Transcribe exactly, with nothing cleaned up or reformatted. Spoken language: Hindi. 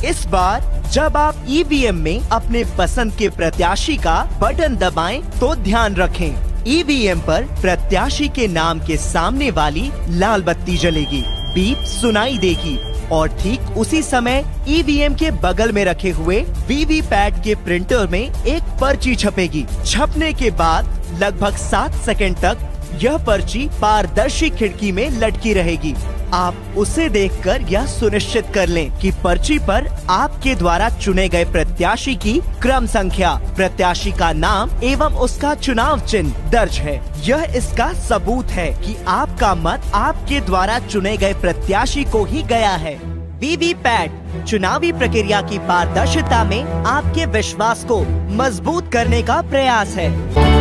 इस बार जब आप ई वी एम में अपने पसंद के प्रत्याशी का बटन दबाएं तो ध्यान रखें, ई वी एम पर प्रत्याशी के नाम के सामने वाली लाल बत्ती जलेगी, बीप सुनाई देगी और ठीक उसी समय ई वी एम के बगल में रखे हुए वी वी पैट के प्रिंटर में एक पर्ची छपेगी। छपने के बाद लगभग सात सेकंड तक यह पर्ची पारदर्शी खिड़की में लटकी रहेगी। आप उसे देखकर यह सुनिश्चित कर लें कि पर्ची पर आपके द्वारा चुने गए प्रत्याशी की क्रम संख्या, प्रत्याशी का नाम एवं उसका चुनाव चिन्ह दर्ज है। यह इसका सबूत है कि आपका मत आपके द्वारा चुने गए प्रत्याशी को ही गया है। वी वी पैट चुनावी प्रक्रिया की पारदर्शिता में आपके विश्वास को मजबूत करने का प्रयास है।